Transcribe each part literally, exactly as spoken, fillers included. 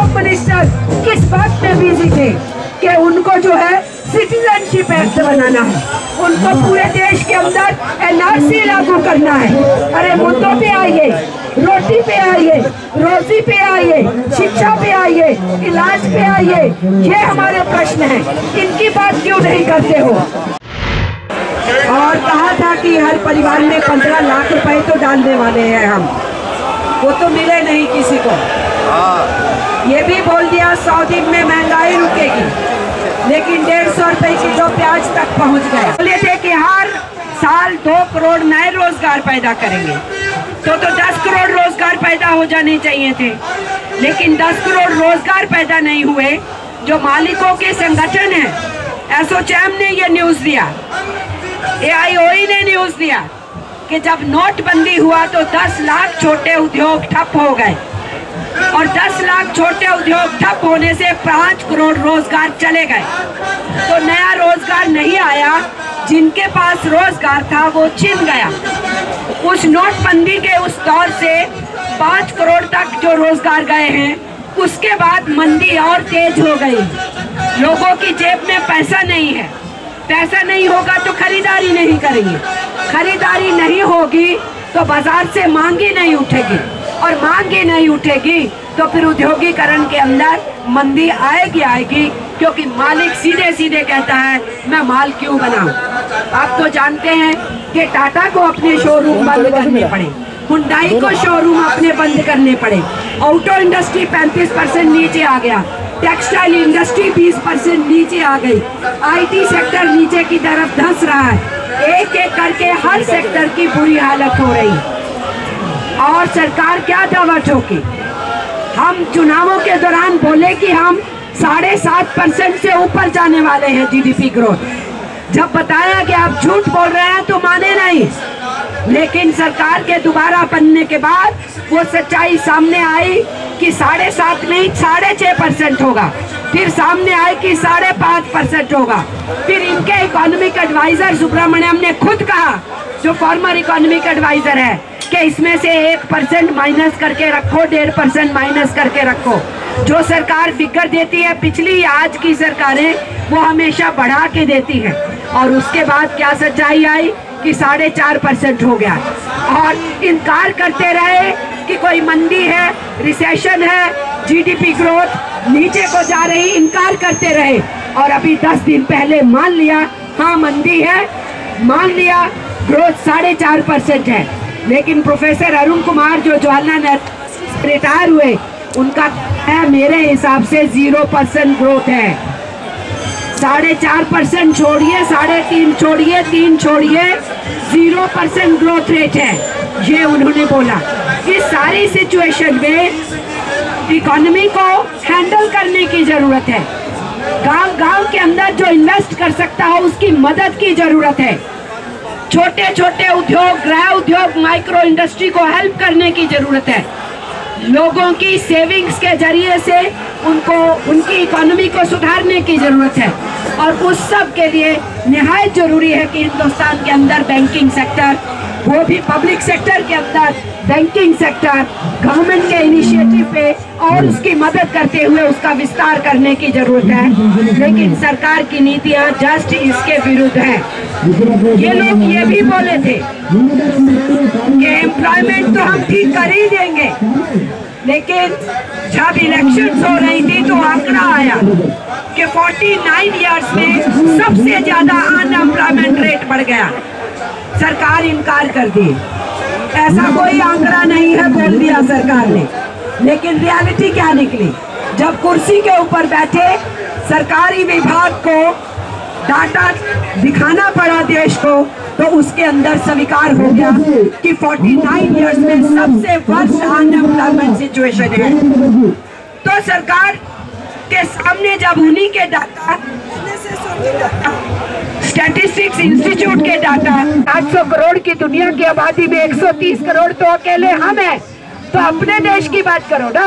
Home minister किस बात में बिजी थे कि उनको जो है सिटीजनशिप एक्ट बनाना है, उनको पूरे देश के अंदर एनआरसी लागू करना है। अरे मुद्दों पे आइए, रोटी पे आइए, रोजी पे आइए, शिक्षा पे आइए, इलाज पे आइए, ये हमारे प्रश्न हैं, इनकी बात क्यों नहीं करते हो? और कहा था कि हर परिवार में पंद्रह लाख रुपए तो डालने वाले हैं हम, वो तो मिले नहीं किसी को। ये भी बोल दिया सौ दिन में महंगाई रुकेगी, लेकिन डेढ़ सौ रुपए किलो प्याज तक पहुंच गए। बोले थे कि हर साल दो करोड़ नए रोजगार पैदा करेंगे, तो तो दस करोड़ रोजगार पैदा हो जाने चाहिए थे, लेकिन दस करोड़ रोजगार पैदा नहीं हुए। जो मालिकों के संगठन है, एसोचैम ने ये न्यूज दिया, एआईओई ने न्यूज दिया कि जब नोटबंदी हुआ तो दस लाख छोटे उद्योग ठप हो गए, और दस लाख छोटे उद्योग ठप होने से पाँच करोड़ रोजगार चले गए। तो नया रोजगार नहीं आया, जिनके पास रोजगार था वो छिन गया। उस नोटबंदी के उस दौर से पाँच करोड़ तक जो रोजगार गए हैं, उसके बाद मंदी और तेज हो गई। लोगों की जेब में पैसा नहीं है, पैसा नहीं होगा तो खरीदारी नहीं करेंगे, खरीदारी नहीं होगी तो बाजार से मांग ही नहीं उठेगी, और मांग ही नहीं उठेगी तो फिर उद्योगीकरण के अंदर मंदी आएगी आएगी क्योंकि मालिक सीधे सीधे कहता है मैं माल क्यों बनाऊं। आप तो जानते हैं कि टाटा को अपने शोरूम बंद करने पड़े, हुंडई को शोरूम अपने बंद करने पड़े, ऑटो इंडस्ट्री पैंतीस परसेंट नीचे आ गया, टेक्सटाइल इंडस्ट्री बीस परसेंट नीचे आ गई, आईटी सेक्टर नीचे की तरफ धंस रहा है। एक एक करके हर सेक्टर की बुरी हालत हो रही है। और सरकार क्या दावा ठोकी? हम चुनावों के दौरान बोले कि हम साढ़े सात परसेंट से ऊपर जाने वाले हैं जीडीपी ग्रोथ। जब बताया कि आप झूठ बोल रहे हैं तो माने नहीं, लेकिन सरकार के दोबारा बनने के बाद वो सच्चाई सामने आई कि साढ़े सात नहीं साढ़े छह परसेंट होगा, फिर सामने आए कि साढ़े पाँच परसेंट होगा। फिर इनके इकोनॉमिक एडवाइजर सुब्रमण्यम ने खुद कहा, जो फॉर्मर इकोनॉमिक एडवाइजर है, कि इसमें से एक परसेंट माइनस करके रखो, डेढ़ परसेंट माइनस करके रखो। जो सरकार फिगर देती है, पिछली आज की सरकारें, वो हमेशा बढ़ा के देती है। और उसके बाद क्या सच्चाई आई कि साढ़े चार परसेंट हो गया, और इनकार करते रहे कि कोई मंदी है, रिसेशन है, जीडीपी ग्रोथ नीचे को जा रही, इनकार करते रहे। और अभी दस दिन पहले मान लिया हाँ मंदी है, मान लिया ग्रोथ साढ़े चार परसेंट है, लेकिन प्रोफेसर अरुण कुमार जो जवाहरलाल से रिटायर हुए, उनका है मेरे हिसाब से जीरो परसेंट ग्रोथ है। साढ़े चार परसेंट छोड़िए, साढ़े तीन छोड़िए, तीन छोड़िए, जीरो परसेंट ग्रोथ रेट है, ये उन्होंने बोला। इस सारी सिचुएशन में इकोनॉमी को हैंडल करने की जरूरत है। गांव गांव के अंदर जो इन्वेस्ट कर सकता हो उसकी मदद की जरूरत है। छोटे छोटे उद्योग, गृह उद्योग, माइक्रो इंडस्ट्री को हेल्प करने की जरूरत है। लोगों की सेविंग्स के जरिए से उनको उनकी इकोनॉमी को सुधारने की जरूरत है, और उस सब के लिए निहायत जरूरी है कि हिंदुस्तान के अंदर बैंकिंग सेक्टर, वो भी पब्लिक सेक्टर के अंदर बैंकिंग सेक्टर गवर्नमेंट के इनिशिएटिव पे और उसकी मदद करते हुए उसका विस्तार करने की जरूरत है। लेकिन सरकार की नीतियां जस्ट इसके विरुद्ध है। ये लोग ये भी बोले थे कि एम्प्लॉयमेंट तो हम ठीक कर ही देंगे, लेकिन जब इलेक्शंस हो रही थी तो आंकड़ा आया कि उनचास इयर्स में सबसे ज्यादा अनएम्प्लॉयमेंट रेट बढ़ गया। सरकार इनकार कर दी, ऐसा कोई आंकड़ा नहीं है, बोल दिया सरकार ने। लेकिन रियलिटी क्या निकली? जब कुर्सी के ऊपर बैठे सरकारी विभाग को डाटा दिखाना पड़ा देश को, तो उसके अंदर स्वीकार हो गया कि उनचास इयर्स में सबसे वर्स्ट अनएम्प्लॉयमेंट सिचुएशन है। तो सरकार के सामने जब उन्हीं के डाटा, स्टैटिस्टिक्स इंस्टीट्यूट के डाटा, आठ सौ करोड़ की दुनिया की आबादी में एक सौ तीस करोड़ तो अकेले हम हैं, तो अपने देश की बात करो ना।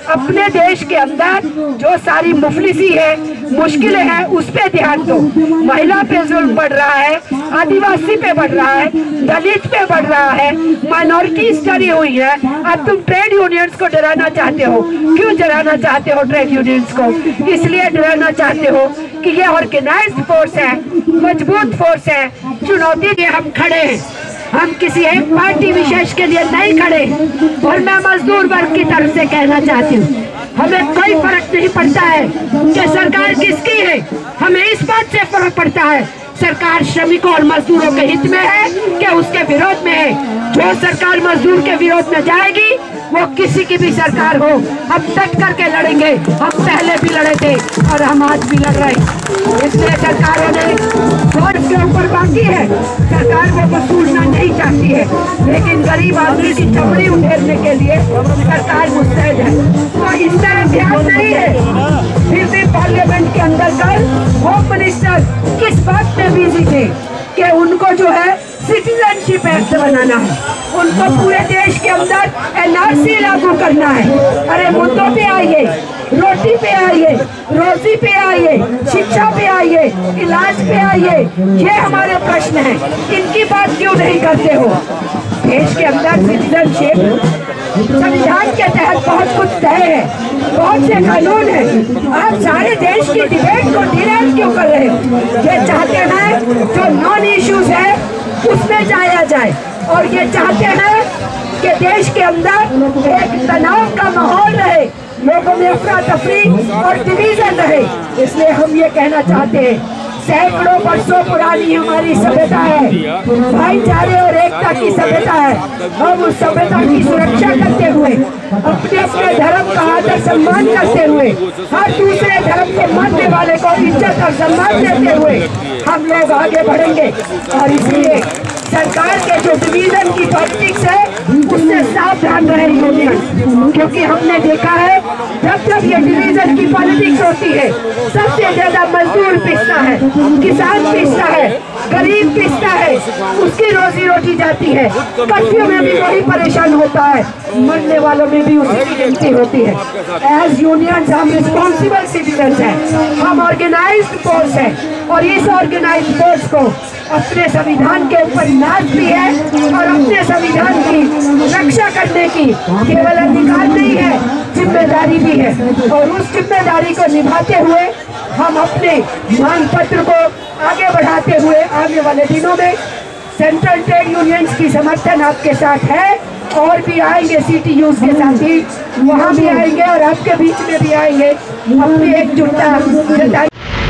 अपने देश के अंदर जो सारी मुफलिसी है, मुश्किलें हैं, उस पे ध्यान दो। महिला पे जुल्म बढ़ रहा है, आदिवासी पे बढ़ रहा है, दलित पे बढ़ रहा है, माइनॉरिटीज डरी हुई है। अब तुम ट्रेड यूनियंस को डराना चाहते हो। क्यों डराना चाहते हो ट्रेड यूनियंस को? इसलिए डराना चाहते हो कि ये ऑर्गेनाइज्ड फोर्स है, मजबूत फोर्स है। चुनौती के हम खड़े हैं, हम किसी एक पार्टी विशेष के लिए नहीं खड़े। और मैं मजदूर वर्ग की तरफ से कहना चाहती हूँ, हमें कोई फर्क नहीं पड़ता है कि सरकार किसकी है। हमें इस बात से फर्क पड़ता है सरकार श्रमिकों और मजदूरों के हित में है कि उसके विरोध में है। जो सरकार मजदूर के विरोध में जाएगी वो किसी की भी सरकार हो, हम डट करके लड़ेंगे। हम पहले भी लड़े थे और हम आज भी लड़ रहे हैं। इसलिए सरकारों ने फोर्स के ऊपर बाकी है, सरकार वो वसूलना नहीं चाहती है, लेकिन गरीब आदमी की चमड़ी उधेड़ने के लिए सरकार मुस्तैद है। तो इस तरह ध्यान नहीं है। फिर भी पार्लियामेंट के अंदर कल होम मिनिस्टर किस बात में बिजी थे कि उनको जो है सिटीजनशिप एक्ट बनाना है, उनको पूरे देश के अंदर एनआरसी लागू करना है। अरे मुद्दों पे आइए, रोटी पे आइए, रोजी पे आइए, शिक्षा पे आइए, इलाज पे आइए। ये हमारे प्रश्न हैं, इनकी बात क्यों नहीं करते हो? देश के अंदर सिटीजनशिप संविधान के तहत बहुत कुछ तय है, बहुत से कानून है। आप सारे देश की डिबेट को डिरेल क्यों कर रहे हो? ये चाहते हैं जो नॉन इश्यूज है उसमें जाया जाए, और ये चाहते हैं कि देश के अंदर एक तनाव का माहौल रहे, लोगों में अफरा तफरी और डिवीजन रहे। इसलिए हम ये कहना चाहते हैं, सैकड़ों वर्षों पुरानी हमारी सभ्यता है, भाईचारे और एकता की सभ्यता है। हम उस सभ्यता की सुरक्षा करते हुए, अपने अपने धर्म का आदर सम्मान करते हुए, हर दूसरे धर्म के मानने वाले को इज्जत और सम्मान देते हुए हम लोग आगे बढ़ेंगे। और इसलिए सरकार के जो डिवीजन की पॉलिटिक्स है उससे सावधान रहे यूनियन, क्योंकि हमने देखा है जब जब ये डिवीजन की पॉलिटिक्स होती है सबसे ज्यादा मजदूर पिसता है, किसान पिसता है, गरीब पिसता है, उसकी रोजी रोटी जाती है। कर्फ्यू में भी वही परेशान होता है, मरने वालों में भी उसी की गिनती होती है। एज यूनियंस हम रिस्पॉन्सिबल सिटीजन हैं, हम ऑर्गेनाइज्ड फोर्स है, और इस ऑर्गेनाइज्ड फोर्स को अपने संविधान के ऊपर नाज भी है और अपने संविधान की रक्षा करने की केवल अधिकार नहीं है, जिम्मेदारी भी है। और उस जिम्मेदारी को निभाते हुए हम अपने मांग पत्र को आगे बढ़ाते हुए आने वाले दिनों में सेंट्रल ट्रेड यूनियंस की समर्थन आपके साथ है, और भी आएंगे सीटीयूज के साथ ही, वहाँ भी आएंगे और आपके बीच में भी आएंगे। अपनी एकजुटता जताएंगे।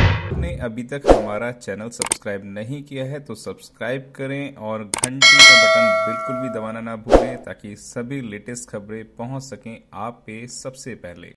अभी तक हमारा चैनल सब्सक्राइब नहीं किया है तो सब्सक्राइब करें और घंटी का बटन बिल्कुल भी दबाना ना भूलें, ताकि सभी लेटेस्ट खबरें पहुंच सकें आप पे सबसे पहले।